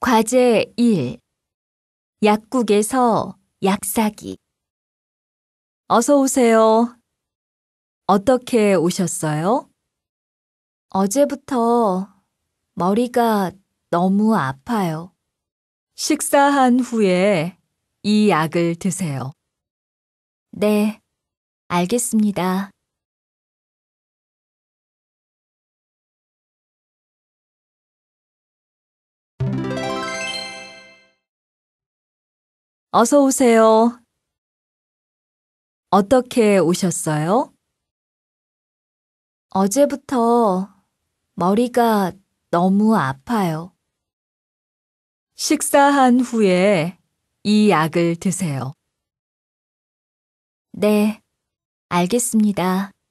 과제 1. 약국에서 약 사기. 어서 오세요. 어떻게 오셨어요? 어제부터 머리가 너무 아파요. 식사한 후에 이 약을 드세요. 네, 알겠습니다. 어서 오세요. 어떻게 오셨어요? 어제부터 머리가 너무 아파요. 식사한 후에 이 약을 드세요. 네, 알겠습니다.